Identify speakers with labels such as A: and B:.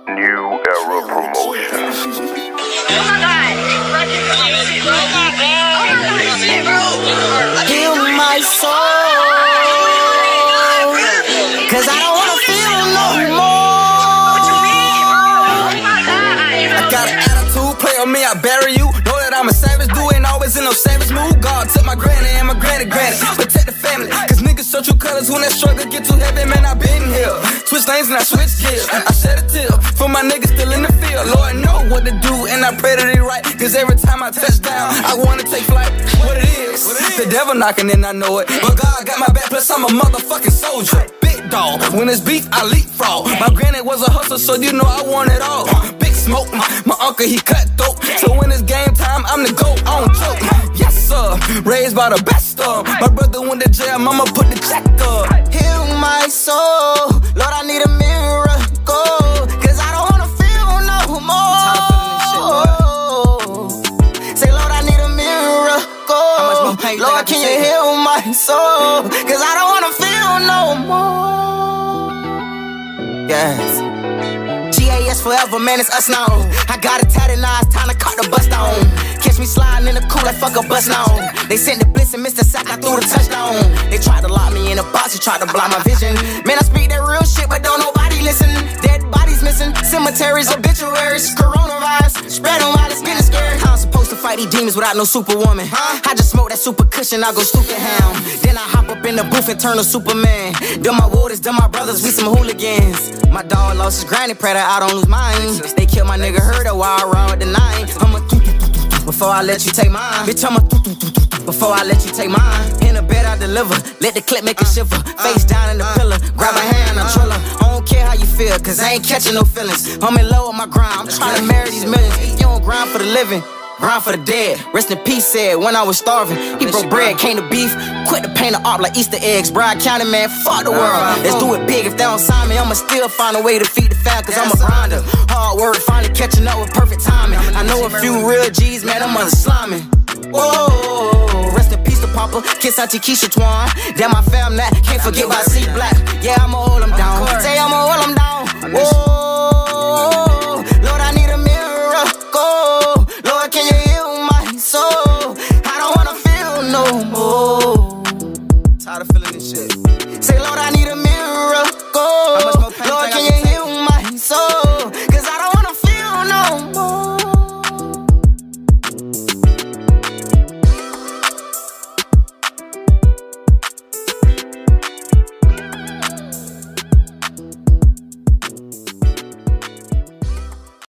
A: New Era Promotions.
B: Heal my soul, 'cause I don't wanna feel no more. I got an attitude, play on me, I bury you. Know that I'm a savage, dude, ain't always in no savage mood. God took my granny and my granny. Protect the family, 'cause niggas show true colors when that struggle get too heavy. Man, I been here. Switch lanes and I switch gears. I shed a tear for my niggas still in the field. Lord know what to do, and I pray that he right, 'cause every time I touch down, I wanna take flight. What it is, the devil knocking and I know it, but God got my back, plus I'm a motherfucking soldier. Big dog, when it's beef, I leapfrog. My granny was a hustler, so you know I want it all. Big smoke, my uncle, he cut dope, so when it's game time, I'm the GOAT, I don't joke. Yes sir, raised by the best of. My brother went to jail, mama put the check up. Heal my soul, Lord, I need a miracle, 'cause I don't wanna feel no more. Say, Lord, I need a miracle. Lord, can you heal my soul, 'cause I don't wanna feel no more. Yes. GAS forever, man, it's us now. I got it tatted, now it's time to cut the bus down. Catch me sliding in the coupe like fuck a bus now. They sent the blitz and missed the sack, I threw the touchdown. They tried to lock me in a box, they tried to block my vision. Man, I speak that real shit, but don't nobody listen. Dead bodies missing, cemeteries, obituaries, coronavirus, spread on while it's getting scary. How I'm supposed to fight these demons without no superwoman? I just smoke that super cushion, I go stupid ham. Then I hop up in the booth and turn to Superman. Them my waters, them my brothers, we some hooligans. My dog lost his granny, pray that I don't lose mine. They killed my nigga Herder while I run with the nine. I'ma before I let you take mine. Bitch, I'ma before I let you take mine. In the bed I deliver, let the clip make it shiver. Face down in the pillar, grab a hand, I trill her. I don't care how you feel, 'cause I ain't catching no feelings. I'm in love with my grind, I'm trying to marry these millions. You don't grind for the living, grind for the dead. Rest in peace said when I was starving. He broke bread, came to beef, quit to paint the art like Easter eggs. Bride County, man, fuck the world. Let's do it big, if they don't sign me, I'ma still find a way to feed the fam, 'cause I'm a grinder. Hard work, finally catching up with perfect timing. I know a few real G's, man, I'm sliming. Whoa, rest in peace to Papa, kiss Auntie Keisha Twan. Damn, my fam that, can't forget about C Black. Yeah, I'ma hold him down.